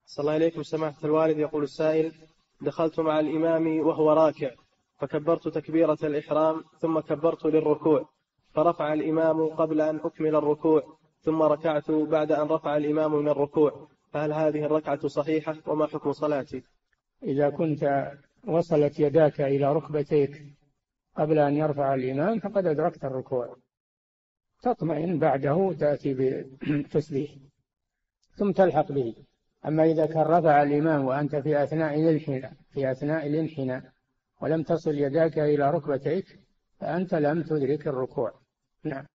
صلى الله عليكم سماحة الوالد. يقول السائل: دخلت مع الإمام وهو راكع فكبرت تكبيرة الإحرام ثم كبرت للركوع، فرفع الإمام قبل أن أكمل الركوع، ثم ركعت بعد أن رفع الإمام من الركوع، فهل هذه الركعة صحيحة وما حكم صلاتي؟ إذا كنت وصلت يداك إلى ركبتيك قبل أن يرفع الإمام فقد أدركت الركوع، تطمئن بعده تأتي بالتسبيح ثم تلحق به. أما إذا كان رفع الإمام وأنت في أثناء الانحناء ولم تصل يداك إلى ركبتيك فأنت لم تدرك الركوع. نعم.